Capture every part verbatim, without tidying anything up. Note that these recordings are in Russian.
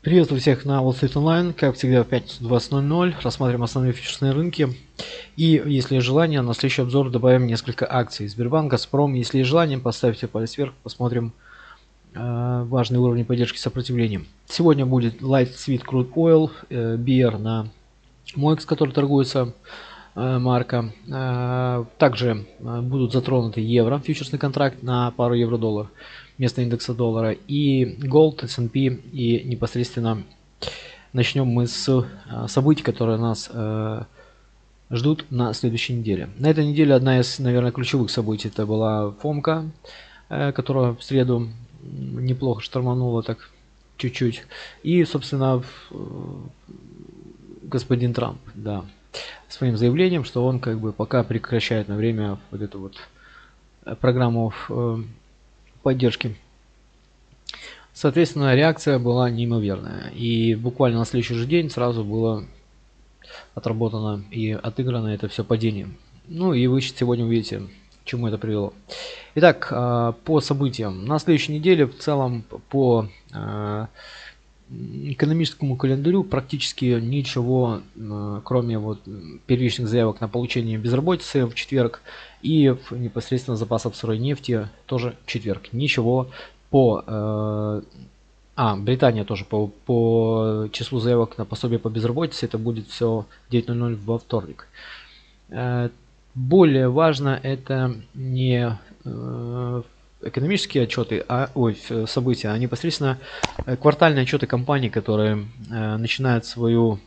Приветствую всех на Wall Street Online, как всегда в пятницу двадцать ноль ноль. Рассматриваем основные фьючерсные рынки. И если есть желание, на следующий обзор добавим несколько акций. Сбербанк, Газпром. Если есть желание, поставьте палец вверх, посмотрим э, важные уровни поддержки и сопротивления. Сегодня будет Light Sweet Crude Oil, э, би ар на Моэкс, который торгуется, э, марка. Э, также э, будут затронуты евро, фьючерсный контракт на пару евро-доллар вместо индекса доллара, и Gold, эс энд пи, и непосредственно начнем мы с э, событий, которые нас э, ждут на следующей неделе. На этой неделе одна из, наверное, ключевых событий это была Фомка, э, которая в среду неплохо шторманула так чуть-чуть. И, собственно, э, господин Трамп, да, своим заявлением, что он как бы пока прекращает на время вот эту вот программу э, поддержки. Соответственно, реакция была неимоверная. И буквально на следующий же день сразу было отработано и отыграно это все падение. Ну и вы сегодня увидите, к чему это привело. Итак, по событиям. На следующей неделе в целом по экономическому календарю практически ничего, кроме вот первичных заявок на получение безработицы в четверг и непосредственно запасов сырой нефти тоже в четверг. Ничего по э, а Британия тоже по, по числу заявок на пособие по безработице это будет все девять ноль ноль во вторник. Э, более важно это не э, экономические отчеты, а ой, события, а непосредственно квартальные отчеты компаний, которые э, начинают свою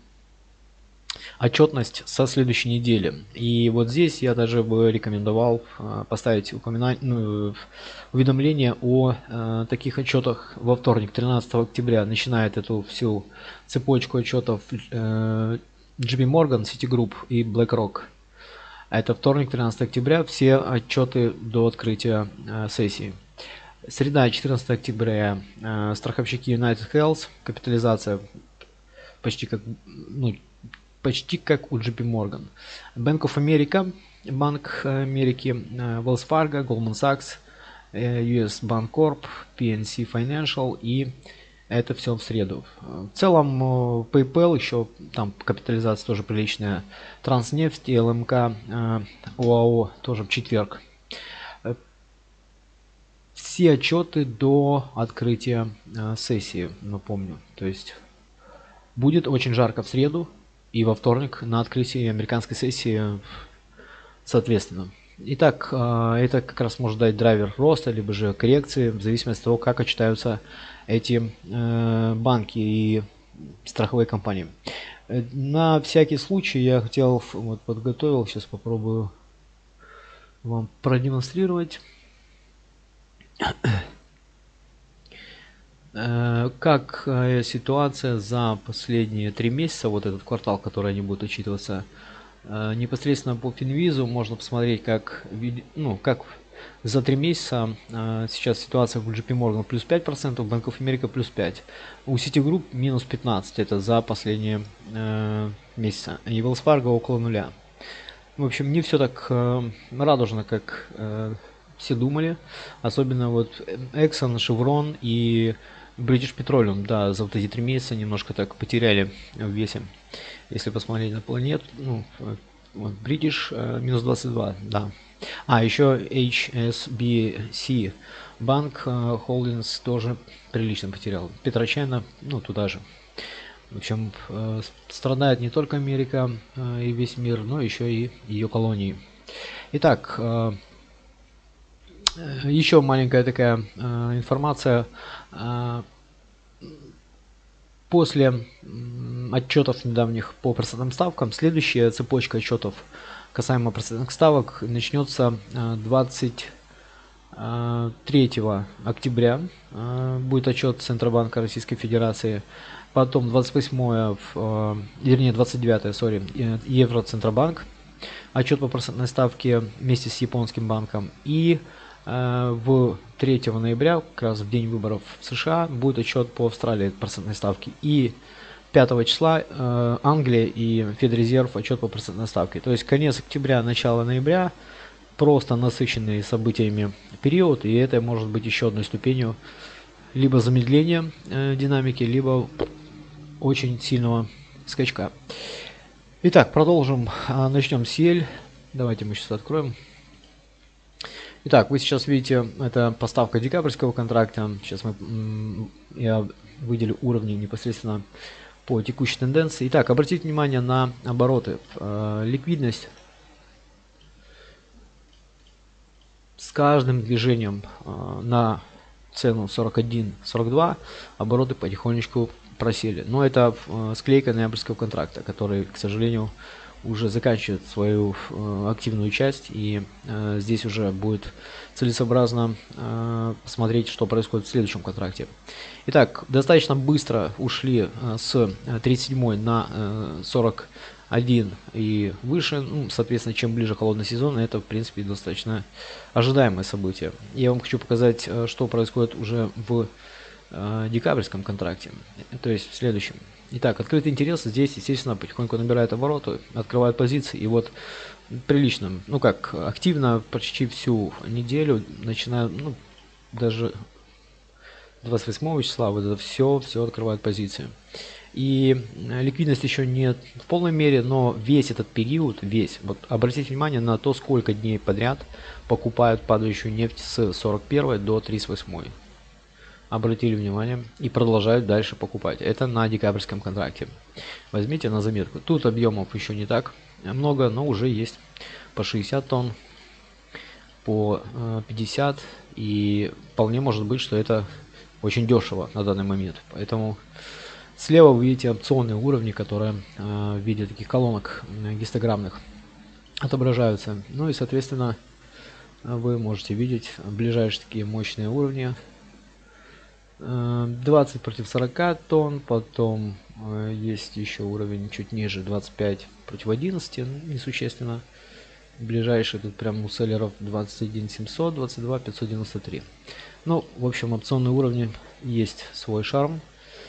отчетность со следующей недели. И вот здесь я даже бы рекомендовал э, поставить упоминание, ну, уведомление о э, таких отчетах во вторник, тринадцатого октября. Начинает эту всю цепочку отчетов э, джей пи Morgan, Citigroup и BlackRock. Это вторник, тринадцатого октября, все отчеты до открытия э, сессии. Среда, четырнадцатого октября, э, страховщики United Health, капитализация почти как, ну, почти как у джей пи Morgan. Bank of America, Банк Америки, э, Wells Fargo, Goldman Sachs, э, ю эс Bancorp, пи эн си Financial, и это все в среду. В целом PayPal еще там капитализация тоже приличная. Транснефть, эл эм ка, ОАО тоже в четверг. Все отчеты до открытия сессии, напомню. То есть будет очень жарко в среду и во вторник на открытии американской сессии соответственно. Итак, это как раз может дать драйвер роста, либо же коррекции, в зависимости от того, как отчитаются эти э, банки и страховые компании. На всякий случай я хотел, вот подготовил, сейчас попробую вам продемонстрировать, э, как э, ситуация за последние три месяца, вот этот квартал, который они будут отчитываться. Непосредственно по Финвизу можно посмотреть, как, ну, как за три месяца э, сейчас ситуация в джей пи Morgan плюс пять процентов, Bank of America плюс пять процентов, у Citigroup минус пятнадцать процентов, это за последние э, месяца, и Wells Fargo около нуля. В общем, не все так э, радужно, как э, все думали, особенно вот Exxon, Chevron и British Petroleum, да, за вот эти три месяца немножко так потеряли в весе. Если посмотреть на планету, ну, вот British э, минус двадцать два, да. А, еще эйч эс би си банк э, Holdings тоже прилично потерял. Петрочайна, ну, туда же. В общем, э, страдает не только Америка э, и весь мир, но еще и ее колонии. Итак, э, еще маленькая такая э, информация. Э, После отчетов недавних по процентным ставкам, следующая цепочка отчетов касаемо процентных ставок начнется двадцать третьего октября. Будет отчет Центробанка Российской Федерации. Потом двадцать восьмого, вернее двадцать девятого, сори, Евроцентробанк. Отчет по процентной ставке вместе с японским банком. И в третьего ноября, как раз в день выборов в США, будет отчет по Австралии процентной ставки. И пятого числа э, Англия и Федрезерв отчет по процентной ставке. То есть конец октября, начало ноября просто насыщенный событиями период, и это может быть еще одной ступенью либо замедления э, динамики, либо очень сильного скачка. Итак, продолжим. Начнем с Ель. Давайте мы сейчас откроем. Итак, вы сейчас видите, это поставка декабрьского контракта. Сейчас мы, я выделю уровни непосредственно по текущей тенденции. Итак, обратите внимание на обороты. Ликвидность с каждым движением на цену сорок один сорок два обороты потихонечку просели. Но это склейка ноябрьского контракта, который, к сожалению, уже заканчивает свою э, активную часть, и э, здесь уже будет целесообразно э, посмотреть, что происходит в следующем контракте. Итак, достаточно быстро ушли э, с тридцать седьмой на э, сорок один и выше. Ну, соответственно, чем ближе холодный сезон, это в принципе достаточно ожидаемое событие. Я вам хочу показать, э, что происходит уже в э, декабрьском контракте, то есть в следующем. Итак, открытый интерес здесь, естественно, потихоньку набирает обороты, открывает позиции. И вот прилично, ну как, активно почти всю неделю, начиная, ну, даже двадцать восьмого числа, вот это все, все открывает позиции. И ликвидность еще не в полной мере, но весь этот период, весь, вот обратите внимание на то, сколько дней подряд покупают падающую нефть с сорок первой до тридцать восьмой. Обратили внимание и продолжают дальше покупать. Это на декабрьском контракте. Возьмите на заметку. Тут объемов еще не так много, но уже есть по шестьдесят тонн, по пятьдесят, и вполне может быть, что это очень дешево на данный момент. Поэтому слева вы видите опционные уровни, которые в виде таких колонок гистограммных отображаются. Ну и соответственно вы можете видеть ближайшие такие мощные уровни. двадцать против сорока тонн, потом э, есть еще уровень чуть ниже, двадцать пять против одиннадцати, несущественно. Ближайший тут прям у селлеров двадцать один семьсот, двадцать два пятьсот девяносто три. Ну, в общем, опционные уровни есть свой шарм.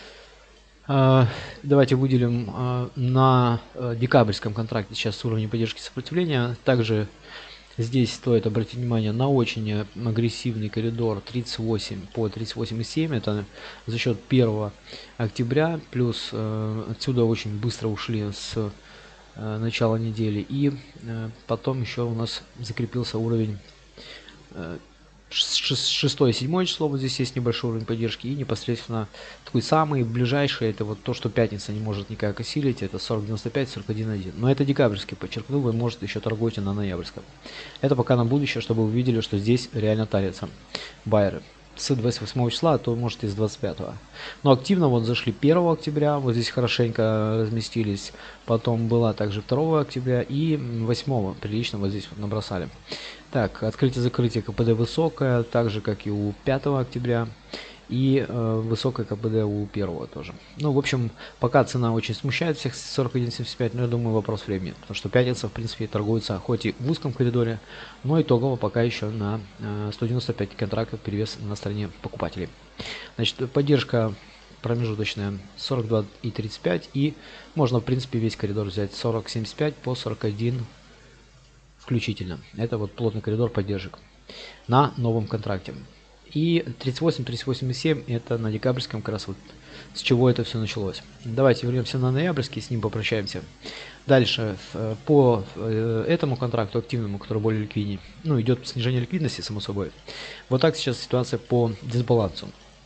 Э, давайте выделим э, на э, декабрьском контракте сейчас уровни поддержки сопротивления. Также здесь стоит обратить внимание на очень агрессивный коридор тридцать восемь по тридцать восемь и семь. Это за счет первого октября. Плюс э, отсюда очень быстро ушли с э, начала недели. И э, потом еще у нас закрепился уровень э, шестое седьмое число. Вот здесь есть небольшой уровень поддержки. И непосредственно такой самый ближайший, это вот то, что пятница не может никак осилить, это сорок девяносто пять сорок один один. Но это декабрьский, подчеркну, вы может еще торгуете на ноябрьском. Это пока на будущее, чтобы вы увидели, что здесь реально тарятся байеры. С двадцать восьмого числа, а то может и с двадцать пятого. Но активно вот зашли первого октября, вот здесь хорошенько разместились. Потом была также второго октября и восьмого прилично вот здесь вот набросали. Так, открытие-закрытие КПД высокое, так же как и у пятого октября. И э, высокое КПД у первого тоже. Ну, в общем, пока цена очень смущает всех сорок один семьдесят пять, но я думаю, вопрос времени. Потому что пятница, в принципе, торгуется хоть и в узком коридоре, но итогово пока еще на э, сто девяносто пять контрактов перевес на стороне покупателей. Значит, поддержка промежуточная сорок два и тридцать пять. И можно, в принципе, весь коридор взять сорок семьдесят пять по сорок один включительно. Это вот плотный коридор поддержек на новом контракте. И тридцать восемь тридцать восемь и семь это на декабрьском, как раз вот с чего это все началось. Давайте вернемся на ноябрьский, с ним попрощаемся. Дальше по этому контракту активному, который более ликвидней, ну, идет снижение ликвидности, само собой. Вот так сейчас ситуация по дисбалансу.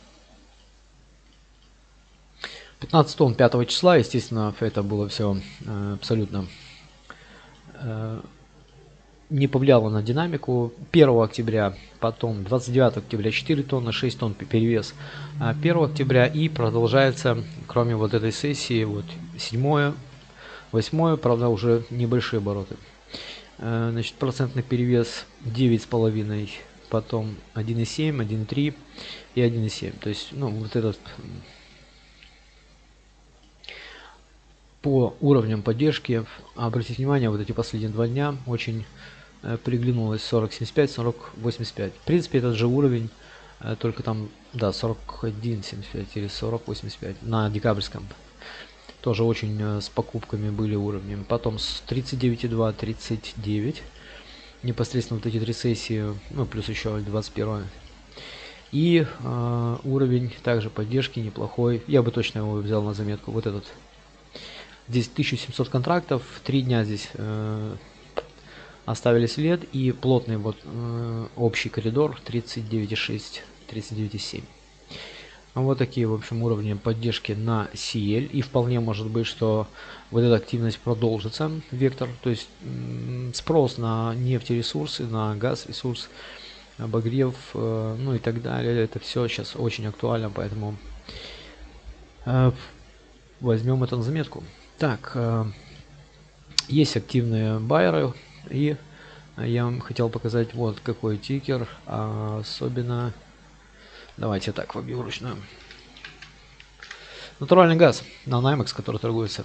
пятнадцать тонн пятого числа, естественно, это было все абсолютно не повлияло на динамику. Первого октября, потом двадцать девятого октября четыре тонны, шесть тонн перевес первого октября, и продолжается, кроме вот этой сессии, вот седьмое, восьмое, правда, уже небольшие обороты. Значит, процентный перевес девять с половиной, потом один и семь, один и три и один и семь. То есть, ну, вот этот по уровням поддержки, обратите внимание, вот эти последние два дня очень приглянулось сорок семьдесят пять сорок восемьдесят пять. В принципе, этот же уровень, только там, да, сорок один семьдесят пять или сорок восемьдесят пять на декабрьском. Тоже очень с покупками были уровни. Потом с тридцать девять и два тридцать девять. Непосредственно вот эти три сессии, ну плюс еще двадцать первая. И э, уровень также поддержки неплохой. Я бы точно его взял на заметку. Вот этот. Здесь тысяча семьсот контрактов. Три дня здесь э, оставили след. И плотный вот э, общий коридор тридцать девять и шесть, тридцать девять и семь. Вот такие, в общем, уровни поддержки на си эл. И вполне может быть, что вот эта активность продолжится, вектор. То есть спрос на нефтересурсы, на газ-ресурс, обогрев, э, ну и так далее. Это все сейчас очень актуально, поэтому э, возьмем это на заметку. Так, э, есть активные байеры. И я вам хотел показать вот какой тикер. А особенно... Давайте так вобью вручную. Натуральный газ на Наймекс, который торгуется.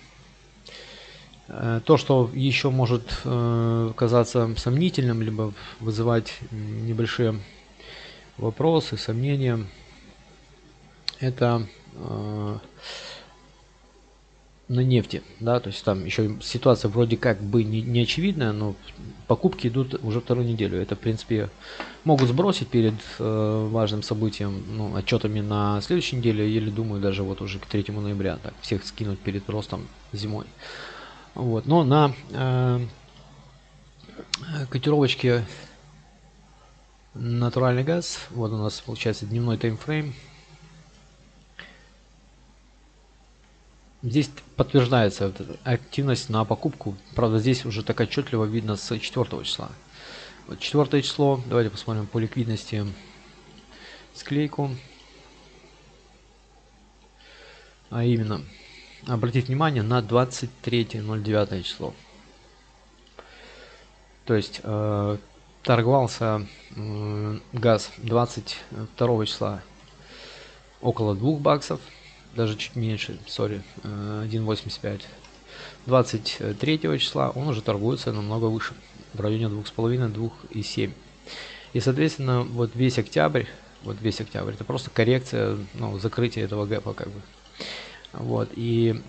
То, что еще может э, казаться сомнительным, либо вызывать небольшие вопросы, сомнения, это э, на нефти, да, то есть там еще ситуация вроде как бы не, не очевидная, но покупки идут уже вторую неделю. Это, в принципе, могут сбросить перед э, важным событием, ну, отчетами на следующей неделе, или, думаю, даже вот уже к третьему ноября, так, всех скинуть перед ростом зимой. Вот, но на э, котировочке натуральный газ, вот у нас получается дневной таймфрейм. Здесь подтверждается активность на покупку. Правда, здесь уже так отчетливо видно с четвёртого числа. Вот четвёртое число. Давайте посмотрим по ликвидности склейку. А именно, обратите внимание на двадцать третье ноль девятое число. То есть э, торговался э, газ двадцать второго числа около двух баксов. Даже чуть меньше, сори, один восемьдесят пять. двадцать третьего числа он уже торгуется намного выше, в районе двух с половиной — двух и семь. И, соответственно, вот весь октябрь, вот весь октябрь, это просто коррекция, ну, закрытие этого гэпа, как бы. Вот, и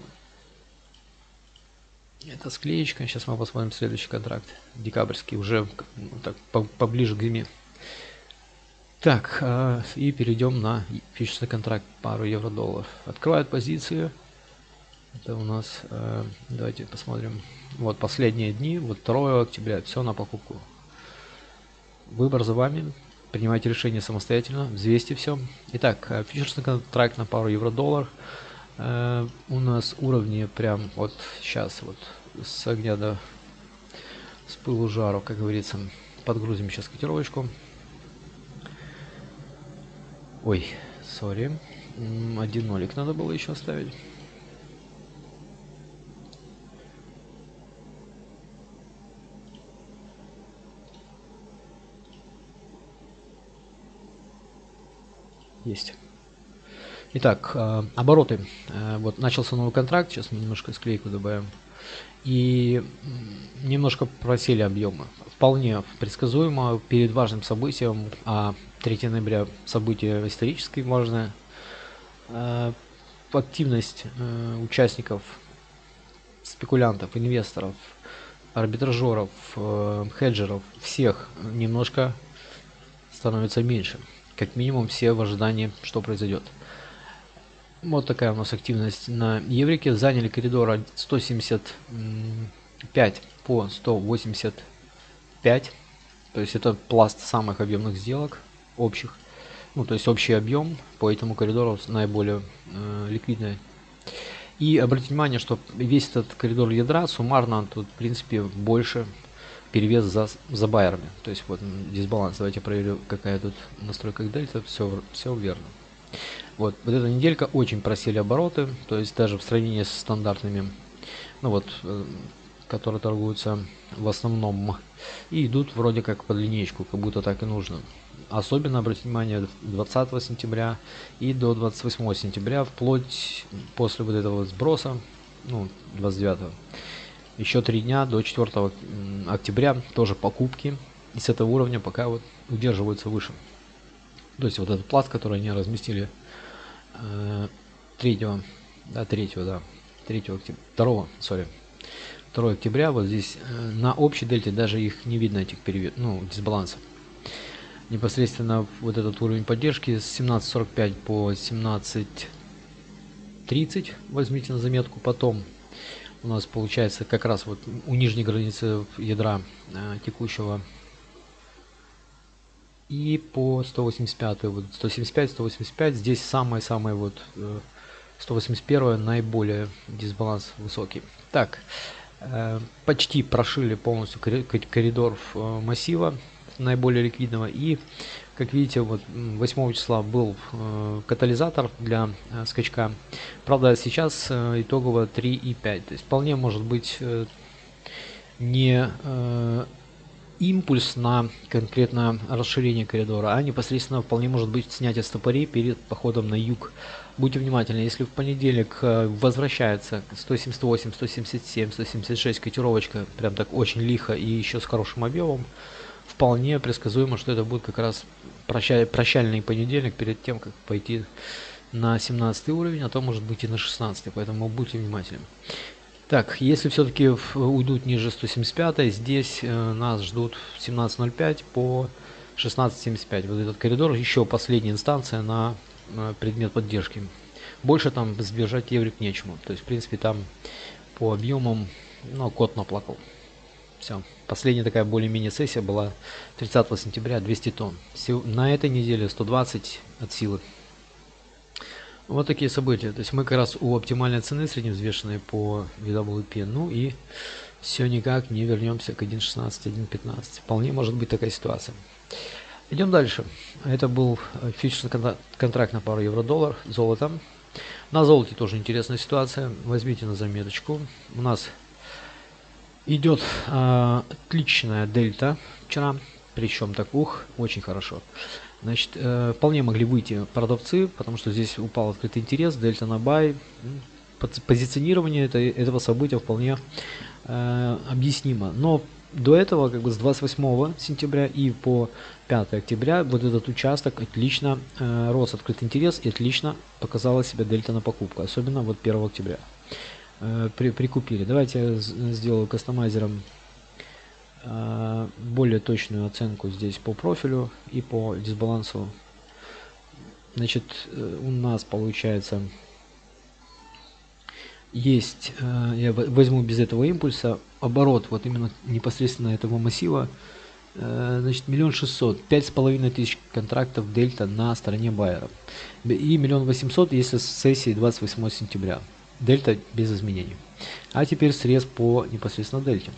это склеечка. Сейчас мы посмотрим следующий контракт, декабрьский, уже ну, так поближе к зиме. Так, э, и перейдем на фьючерсный контракт, пару евро-долларов. Открывают позиции. Это у нас, э, давайте посмотрим. Вот последние дни, вот второго октября, все на покупку. Выбор за вами. Принимайте решение самостоятельно, взвесьте все. Итак, э, фьючерсный контракт на пару евро-доллар. Э, у нас уровни прям вот сейчас, вот с огня до с пылу жару, как говорится. Подгрузим сейчас котировочку. Ой, сори. Один нолик надо было еще оставить. Есть. Итак, обороты. Вот начался новый контракт. Сейчас мы немножко склейку добавим. И немножко просели объемы. Вполне предсказуемо перед важным событием, а третьего ноября событие исторически важное. Активность участников, спекулянтов, инвесторов, арбитражеров, хеджеров, всех немножко становится меньше. Как минимум все в ожидании, что произойдет. Вот такая у нас активность на еврике. Заняли коридор от сто семьдесят пять по сто восемьдесят пять. То есть это пласт самых объемных сделок общих. Ну, то есть общий объем по этому коридору наиболее э, ликвидный. И обратите внимание, что весь этот коридор ядра суммарно тут, в принципе, больше перевес за, за байерами. То есть вот дисбаланс. Давайте проверю, какая тут настройка дельта. Все, все верно. Вот, вот эта неделька очень просели обороты, то есть даже в сравнении с стандартными, ну вот, э, которые торгуются в основном, и идут вроде как под линейку, как будто так и нужно. Особенно обратите внимание двадцатого сентября и до двадцать восьмого сентября, вплоть после вот этого сброса, ну, двадцать девятого. Еще три дня до четвёртого октября тоже покупки, и с этого уровня пока вот удерживаются выше. То есть вот этот пласт, который они разместили третьего, да, третьего, да, третьего октября, второго, сори, второго октября, вот здесь на общей дельте даже их не видно, этих перевес, ну, дисбалансов. непосредственно вот этот уровень поддержки с семнадцать сорок пять по семнадцать тридцать возьмите на заметку. Потом у нас получается как раз вот у нижней границы ядра э, текущего и по сто восемьдесят пять, вот сто семьдесят пять, сто восемьдесят пять, здесь самое-самое вот э, сто восемьдесят один наиболее дисбаланс высокий. Так, э, почти прошили полностью коридор э, массива наиболее ликвидного, и как видите, вот восьмого числа был э, катализатор для э, скачка. Правда, сейчас э, итогово три и пять, то есть вполне может быть э, не э, импульс на конкретно расширение коридора, а непосредственно вполне может быть снятие стопорей перед походом на юг. Будьте внимательны, если в понедельник э, возвращается сто семьдесят восемь, сто семьдесят семь, сто семьдесят шесть котировочка, прям так очень лихо и еще с хорошим объемом, вполне предсказуемо, что это будет как раз прощай, прощальный понедельник перед тем, как пойти на семнадцатый уровень, а то может быть и на шестнадцатый, поэтому будьте внимательны. Так, если все-таки уйдут ниже сто семьдесят пять, здесь э, нас ждут семнадцать ноль пять по шестнадцать семьдесят пять. Вот этот коридор еще последняя инстанция на, на предмет поддержки. Больше там сбежать еврик нечему. То есть, в принципе, там по объемам, ну, кот наплакал. Все. Последняя такая более-менее сессия была тридцатого сентября, двести тонн. На этой неделе сто двадцать от силы. Вот такие события. То есть мы как раз у оптимальной цены средневзвешенной по ви дабл ю пи. Ну и все никак не вернемся к один шестнадцать, один пятнадцать. Вполне может быть такая ситуация. Идем дальше. Это был фьючерсный контракт на пару евро-доллар, золото. На золоте тоже интересная ситуация. Возьмите на заметочку. У нас идет э, отличная дельта вчера. Причем так, ух, очень хорошо. Значит, э, вполне могли выйти продавцы, потому что здесь упал открытый интерес, дельта на бай. Позиционирование это, этого события вполне э, объяснимо. Но до этого, как бы с двадцать восьмого сентября и по пятое октября, вот этот участок отлично э, рос открытый интерес и отлично показала себя дельта на покупку, особенно вот первого октября. Э, при, прикупили. Давайте я сделаю кастомайзером более точную оценку здесь по профилю и по дисбалансу. Значит, у нас получается есть, я возьму без этого импульса, оборот вот именно непосредственно этого массива, значит, миллион шестьсот, пять с половиной тысяч контрактов дельта на стороне байера и миллион восемьсот, если с сессии двадцать восьмого сентября, дельта без изменений. А теперь срез по непосредственно дельте.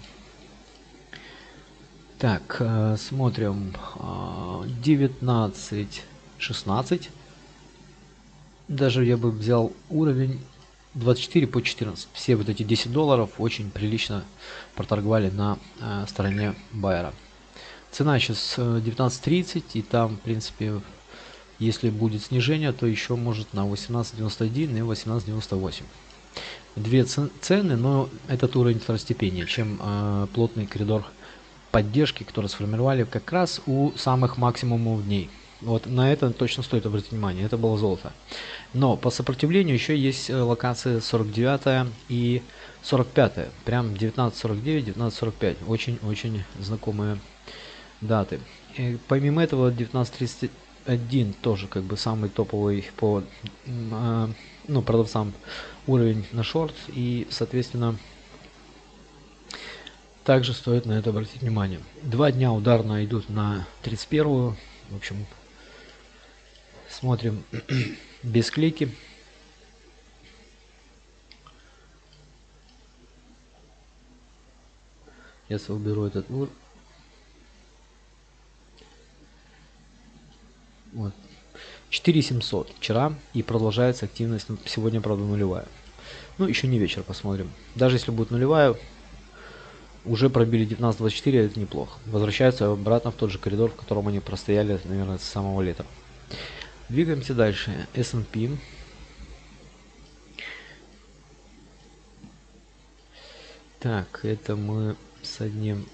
Так, э, смотрим, э, девятнадцать шестнадцать, даже я бы взял уровень двадцать четыре по четырнадцать, все вот эти десять долларов очень прилично проторговали на э, стороне байера. Цена сейчас девятнадцать тридцать, и там, в принципе, если будет снижение, то еще может на восемнадцать девяносто один и восемнадцать девяносто восемь. Две цены, но этот уровень второстепеннее, чем э, плотный коридор поддержки, которые сформировали как раз у самых максимумов дней. Вот на это точно стоит обратить внимание, это было золото. Но по сопротивлению еще есть локации сорок девять и сорок пять, прям девятнадцать сорок девять, девятнадцать сорок пять, очень-очень знакомые даты. И помимо этого девятнадцать тридцать один тоже как бы самый топовый по э, ну, продавцам уровень на шорт, и соответственно также стоит на это обратить внимание. Два дня ударно идут на тридцать первую. В общем, смотрим без клейки. Если уберу этот ур. Вот. четыре семьсот вчера, и продолжается активность. Сегодня, правда, нулевая. Ну, еще не вечер, посмотрим. Даже если будет нулевая, уже пробили девятнадцать двадцать четыре, это неплохо. Возвращаются обратно в тот же коридор, в котором они простояли, наверное, с самого лета. Двигаемся дальше. эс энд пи. Так, это мы с одним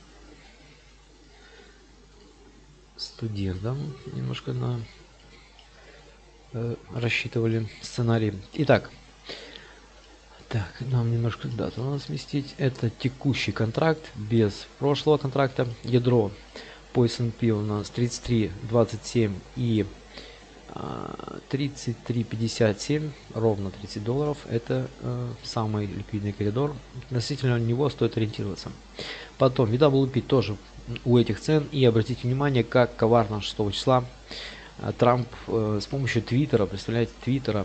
студентом немножко на э, рассчитывали сценарий. Итак, так, нам немножко дату надо сместить. Это текущий контракт без прошлого контракта. Ядро по эс энд пи у нас тридцать три двадцать семь и тридцать три пятьдесят семь, ровно тридцать долларов. Это э, самый ликвидный коридор. Относительно него стоит ориентироваться. Потом би дабл ю пи тоже у этих цен. И обратите внимание, как коварно шестого числа э, Трамп э, с помощью Твиттера, представляете, Твиттера,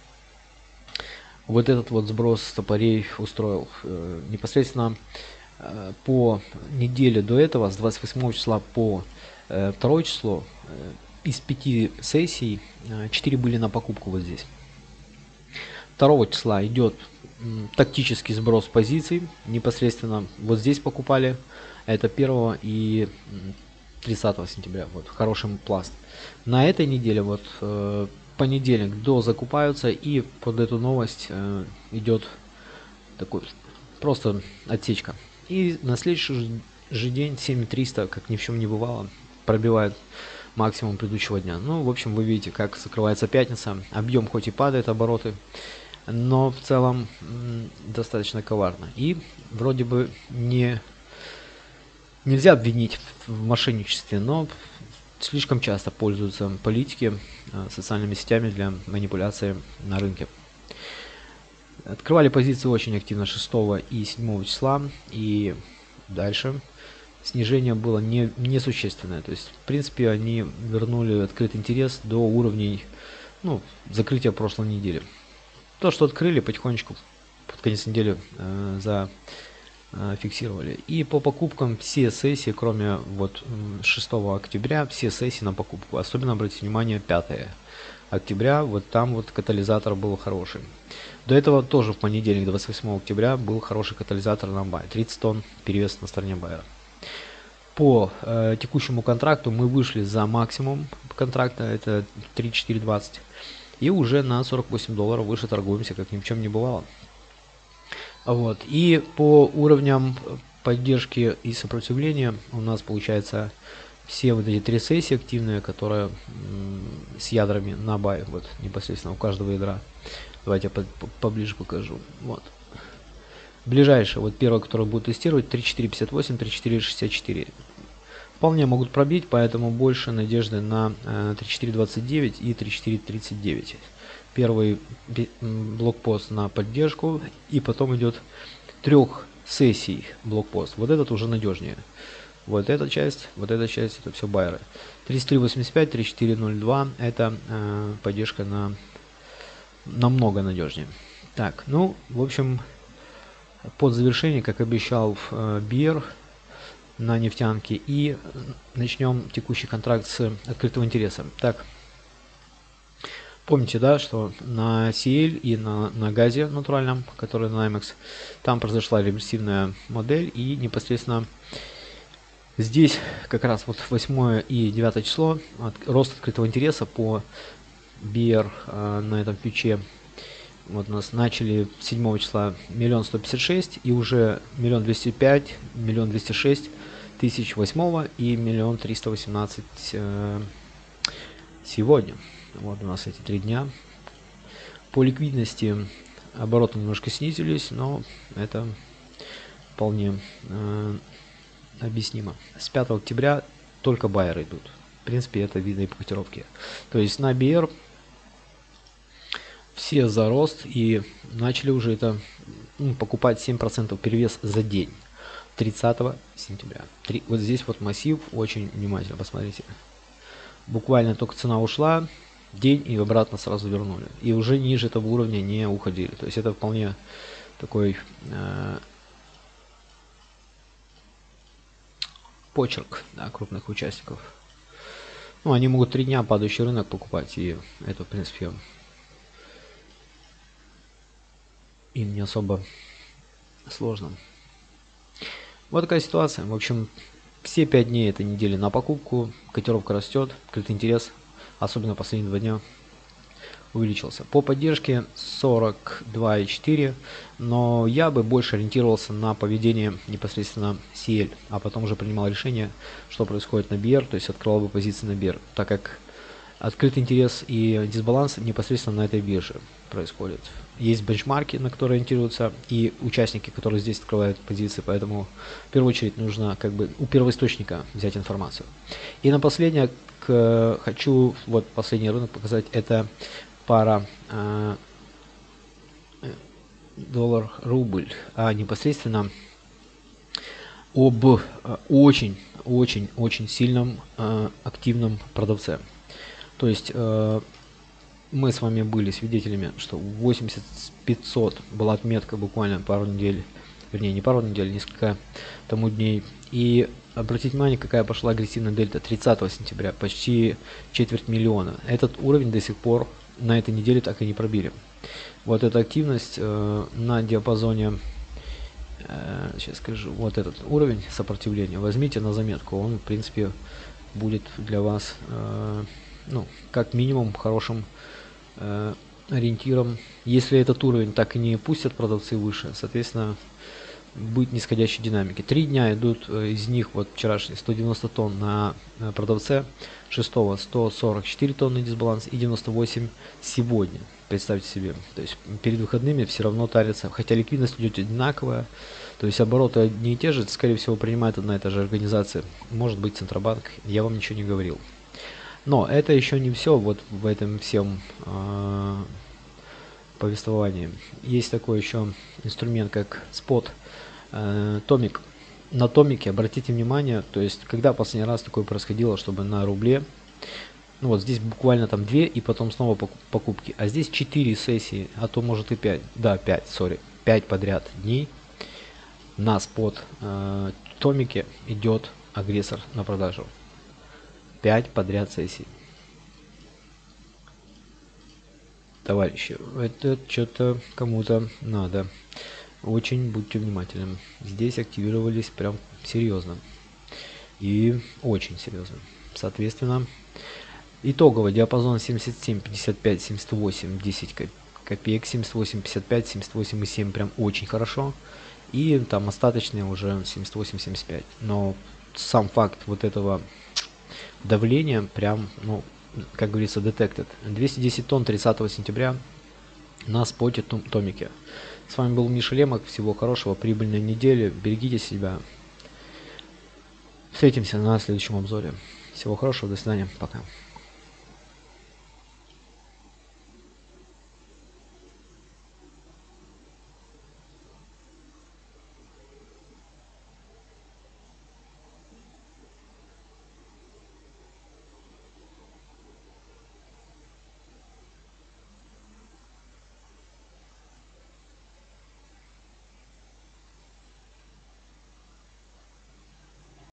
вот этот вот сброс топорей устроил. Э, непосредственно э, по неделе до этого, с двадцать восьмого числа по э, второе число, э, из пяти сессий четыре были на покупку вот здесь. второго числа идет м, тактический сброс позиций. Непосредственно вот здесь покупали. Это первого и тридцатого сентября. Вот хороший пласт. На этой неделе, вот э, понедельник, до закупаются. И под эту новость э, идет такой просто отсечка. И на следующий же день семь триста, как ни в чем не бывало, пробивает максимум предыдущего дня. Ну, в общем, вы видите, как закрывается пятница. Объем хоть и падает, обороты, но в целом м, достаточно коварно. И вроде бы не нельзя обвинить в мошенничестве, но слишком часто пользуются политики э, социальными сетями для манипуляции на рынке. Открывали позиции очень активно шестого и седьмого числа, и дальше снижение было не, несущественное. То есть, в принципе, они вернули открытый интерес до уровней, ну, закрытия прошлой недели. То, что открыли, потихонечку под конец недели э, за, э, фиксировали. И по покупкам все сессии, кроме вот шестого октября, все сессии на покупку. Особенно обратите внимание пятое октября, вот там вот катализатор был хороший. До этого тоже в понедельник, двадцать восьмого октября, был хороший катализатор на бай. тридцать тонн перевес на стороне байера. По э, текущему контракту мы вышли за максимум контракта, это тридцать четыре двадцать, и уже на сорок восемь долларов выше торгуемся, как ни в чем не бывало. Вот. И по уровням поддержки и сопротивления у нас получается все вот эти три сессии активные, которые с ядрами на бай, вот непосредственно у каждого ядра. Давайте я поближе покажу. Вот. Ближайшее, вот первое, которое будет тестировать, тридцать четыре пятьдесят восемь, тридцать четыре шестьдесят четыре. Вполне могут пробить, поэтому больше надежды на э, тридцать четыре двадцать девять и тридцать четыре тридцать девять. Первый блокпост на поддержку, и потом идет трех сессий блокпост. Вот этот уже надежнее. Вот эта часть, вот эта часть, это все байеры. тридцать три восемьдесят пять, тридцать четыре ноль два, это э, поддержка на намного надежнее. Так, ну, в общем, под завершение, как обещал э, Бир на нефтянке, и начнем текущий контракт с открытого интереса. Так, помните, да, что на си эль и на, на газе натуральном, который на аймекс, там произошла реверсивная модель, и непосредственно здесь как раз вот восьмое и девятое число, от, рост открытого интереса по Бир э, на этом фьюче. Вот у нас начали седьмого числа миллион сто пятьдесят шесть, и уже миллион двести пять, миллион двести шесть тысяч восьмого и миллион триста восемнадцать э, сегодня. Вот у нас эти три дня. По ликвидности обороты немножко снизились, но это вполне э, объяснимо. С пятого октября только байеры идут. В принципе, это видно и по котировке. То есть на би эр все за рост, и начали уже это ну, покупать семь процентов перевес за день. тридцатого сентября. Три, вот здесь вот массив, очень внимательно посмотрите. Буквально только цена ушла, день и обратно сразу вернули. И уже ниже этого уровня не уходили. То есть это вполне такой э, почерк, да, крупных участников. Ну, они могут три дня падающий рынок покупать, и это, в принципе, им не особо сложно. Вот такая ситуация. В общем, все пять дней этой недели на покупку, котировка растет, открытый интерес, особенно последние два дня, увеличился. По поддержке сорок два и четыре, но я бы больше ориентировался на поведение непосредственно си эль, а потом уже принимал решение, что происходит на би эр, то есть открывал бы позиции на би эр, так как открытый интерес и дисбаланс непосредственно на этой бирже происходит. Есть бенчмарки, на которые ориентируются, и участники, которые здесь открывают позиции, поэтому в первую очередь нужно как бы у первоисточника взять информацию. И на последнее к, хочу вот последний рынок показать, это пара э, доллар-рубль, а непосредственно об очень-очень-очень сильном э, активном продавце. То есть э, мы с вами были свидетелями, что восемьдесят пятьсот была отметка буквально пару недель, вернее не пару недель, несколько тому дней. И обратите внимание, какая пошла агрессивная дельта тридцатого сентября, почти четверть миллиона. Этот уровень до сих пор на этой неделе так и не пробили. Вот эта активность э, на диапазоне, э, сейчас скажу, вот этот уровень сопротивления, возьмите на заметку, он в принципе будет для вас э, ну, как минимум хорошим э, ориентиром. Если этот уровень так и не пустят продавцы выше, соответственно, будет нисходящей динамики. Три дня идут, из них вот вчерашний сто девяносто тонн на продавце, шестого сто сорок четыре тонны дисбаланс и девяносто восемь сегодня. Представьте себе, то есть перед выходными все равно тарится, хотя ликвидность идет одинаковая, то есть обороты одни и те же, скорее всего принимает одна и та же организация, может быть Центробанк, я вам ничего не говорил. Но это еще не все вот в этом всем э, повествовании. Есть такой еще инструмент, как спот, э, томик. На томике обратите внимание, то есть когда последний раз такое происходило, чтобы на рубле, ну вот здесь буквально там две и потом снова покупки, а здесь четыре сессии, а то может и пять, да пять, сори, пять подряд дней на спот э, томике идет агрессор на продажу. пять подряд сессий. Товарищи, это что-то кому-то надо. Очень будьте внимательны. Здесь активировались прям серьезно. И очень серьезно. Соответственно, итоговый диапазон семьдесят семь пятьдесят пять семьдесят восемь десять копеек, семьдесят восемь пятьдесят пять семьдесят восемь и семь прям очень хорошо. И там остаточные уже семьдесят восемь семьдесят пять. Но сам факт вот этого давления прям, ну, как говорится, detected. двести десять тонн тридцатого сентября на споте томике. С вами был Миша Лемок. Всего хорошего, прибыльной недели. Берегите себя. Встретимся на следующем обзоре. Всего хорошего, до свидания, пока.